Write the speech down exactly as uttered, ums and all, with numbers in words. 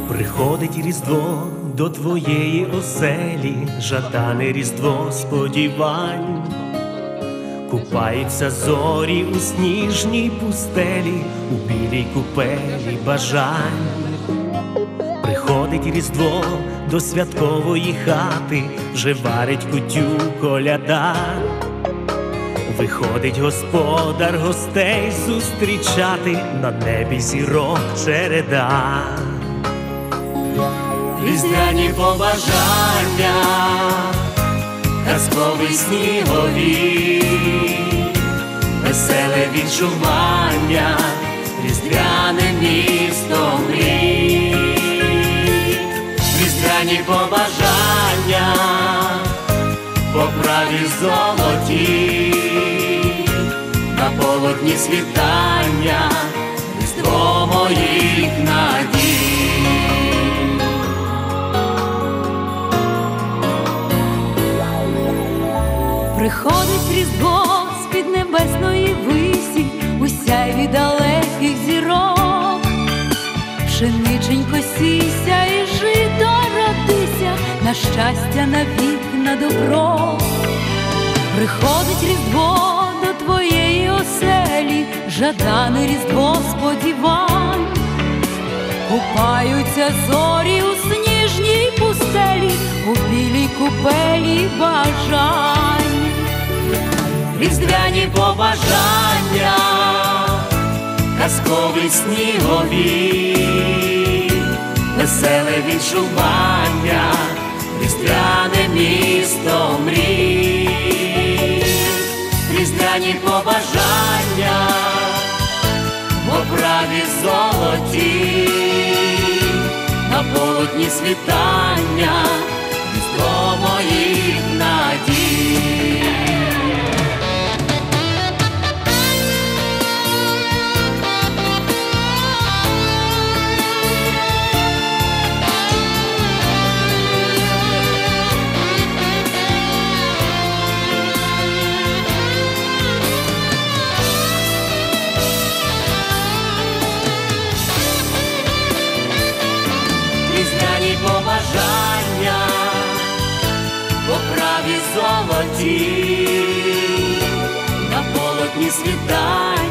Приходить Різдво до твоєї оселі, жадане Різдво сподівань. Купаються зорі у сніжній пустелі, у білій купелі бажань. Приходить Різдво до святкової хати, вже варить кутю коляда. Виходить господар гостей зустрічати, на небі зірок череда. Різдвяні побажання, казковий снігові, веселе відчування, різдвяне місто мрій. Різдвяні побажання, по праві золоті, на полотні світання, Різдво моїх надій. Приходить Різдво з-під небесної висі, у сяйві далеких зірок. Пшениченько сійся і жито родися, на щастя, на вік, на добро. Приходить Різдво до твоєї оселі, жадане Різдво сподівань. Купаються зорі у сніжній пустелі, у білій купелі бажань. Різдвяні побажання, казковий снігові, веселе відчування, різдвяне місто мрій. Різдвяні побажання, в оправі золоті, на полотні світання, Різдво моїх надій. Різдвяні побажання, по праві золоті, на полотні світання.